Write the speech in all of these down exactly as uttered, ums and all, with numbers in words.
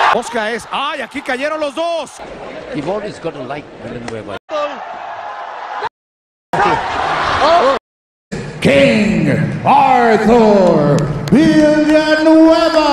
Mosca es. ¡Ay! Aquí cayeron los dos. You've always got to like Villanueva. King Arthur Villanueva.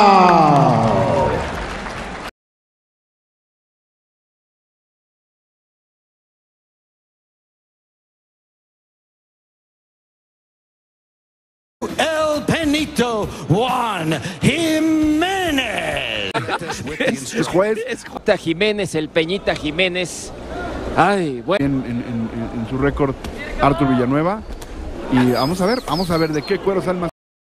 El Penito Juan Jiménez. Es juez. Es Jiménez, el Peñita Jiménez. Ay, bueno. En, en, en, en su récord, Arthur Villanueva. Y vamos a ver, vamos a ver de qué cuero sale más.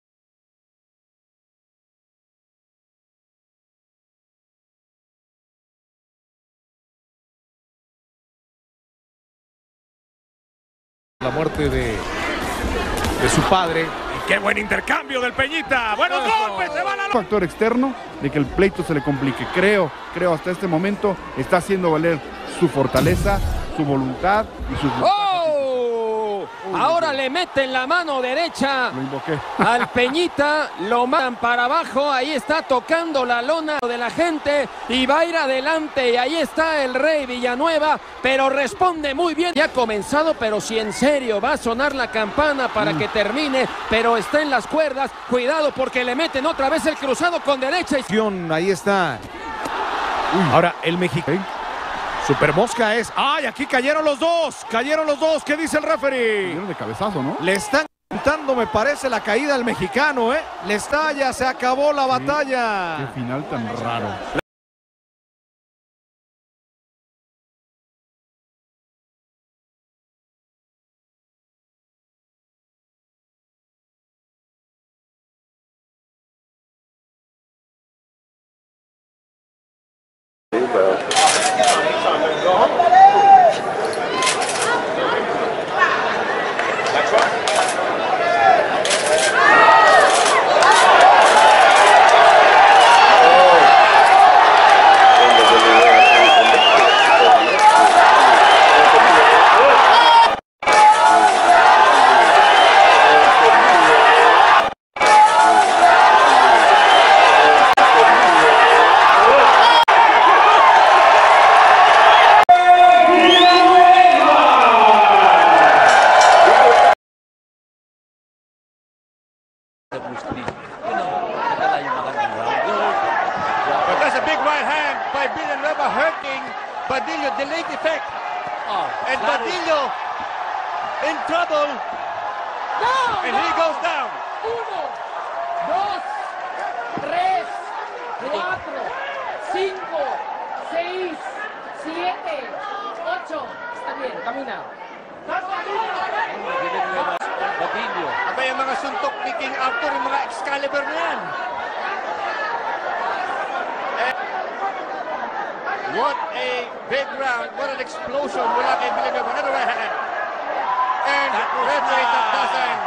La muerte de, de su padre. Y qué buen intercambio del Peñita. Buenos golpes, se van a... Factor externo de que el pleito se le complique. Creo, creo hasta este momento está haciendo valer su fortaleza, su voluntad y sus... ¡Oh! Ahora le meten la mano derecha Lo invoqué. al Peñita, lo mandan para abajo, ahí está tocando la lona de la gente y va a ir adelante y ahí está el Rey Villanueva, pero responde muy bien. Ya ha comenzado, pero si en serio va a sonar la campana para que termine, pero está en las cuerdas, cuidado porque le meten otra vez el cruzado con derecha. Y... Ahí está. Uy. Ahora el mexicano. Super Mosca es. ¡Ay! Aquí cayeron los dos. Cayeron los dos. ¿Qué dice el referee? Cayeron de cabezazo, ¿no? Le están contando, me parece, la caída al mexicano, ¿eh? Le está, ya se acabó la batalla. Qué final tan raro. But that's a big right hand by Villanueva hurting Badillo, delayed effect. Oh, and Badillo in trouble. No, and no. he goes down. Uno, dos, tres, cuatro, cinco, seis, siete, ocho. Está bien, camina. Badillo. Aba yung mga suntok ni King Arthur, yung mga Excalibur na yan. What a big round. What an explosion. Mula kay Villanueva. Another right hand. And referee Takdasan.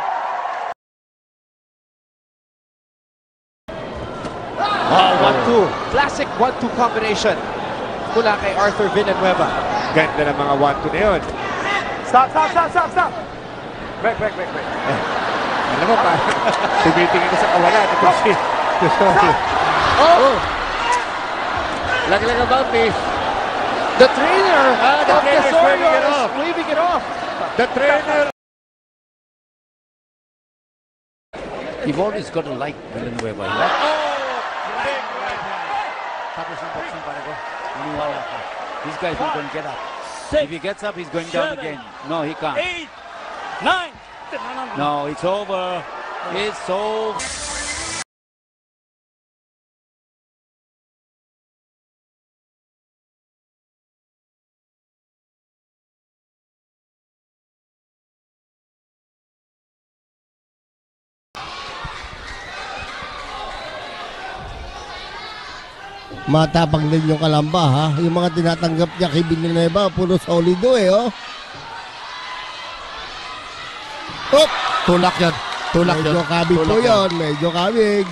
Oh, one two. Classic one two combination. Mula kay Arthur Villanueva. Ganda ng mga one two na yun. Stop, stop, stop, stop, stop. Break, break, break, break. Alam mo pa, tumitingin ka sa kawalan. Oh! Lagi-lagi ang mouthpiece. The trainer Ah, the of trainer's Tesorio waving it is off. waving it off. The trainer. You've always got to like Villanueva. Oh! Big right hand. Tapos yung boxing para ko. Maniwala ka. This guy is not going to get up. Six, If he gets up, he's going down seven, again. No, he can't. Eight, nine. No, it's over. It's over. Matapang din yung Kalamba, ha? Yung mga tinatanggap niya kay Villanueva, puro solido eh, oh. Oh! Tulak yan. Tulak yan. Medyo kabig po yun. Medyo kabig.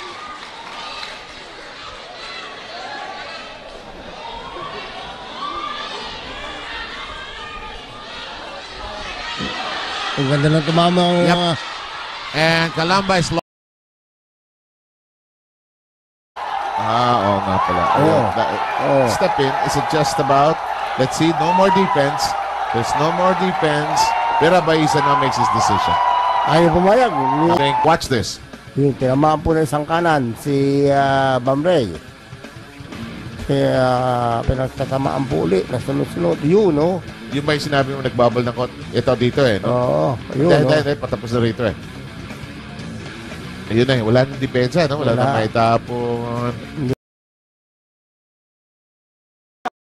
Ang ganda ng tumama ang Yep. mga... And Kalamba is Ah, oo nga pala. Oo. Ayun, that- Oo. Step in. Is it just about, let's see, no more defense. There's no more defense. Pero Baisa now makes his decision. Ayaw pumayag. Yung, Saying, watch this. yung tinamaan po ng isang kanan, si uh, Bamrey. Kaya pinagtatamaan po ulit na sunod-sunod. Yun, no? Yung ba yung sinabi mo nagbabal ng kot? Ito dito eh, no? Oo, yun, Dahil, no? dahil, dahil, patapos na rito eh. Ayun na eh, wala nang depensa, no? Wala, Wala. nang maitapon.